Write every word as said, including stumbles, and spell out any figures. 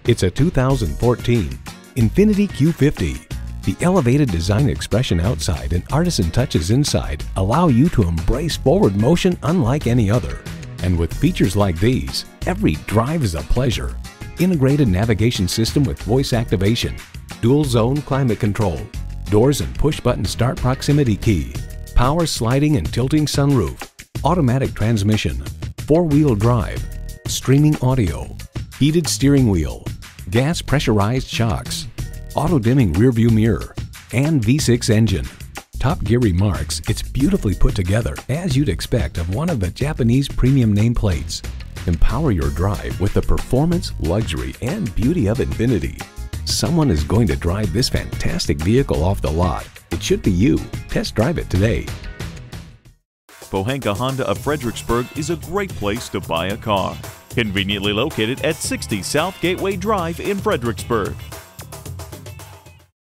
It's a two thousand fourteen Infiniti Q fifty. The elevated design expression outside and artisan touches inside allow you to embrace forward motion unlike any other. And with features like these, every drive is a pleasure. Integrated navigation system with voice activation, dual zone climate control, doors and push button start proximity key, power sliding and tilting sunroof, automatic transmission, four-wheel drive, streaming audio, heated steering wheel, gas pressurized shocks, auto-dimming rearview mirror, and V six engine. Top Gear remarks it's beautifully put together as you'd expect of one of the Japanese premium nameplates. Empower your drive with the performance, luxury, and beauty of Infiniti. Someone is going to drive this fantastic vehicle off the lot. It should be you. Test drive it today. Pohanka Honda of Fredericksburg is a great place to buy a car. Conveniently located at sixty South Gateway Drive in Fredericksburg.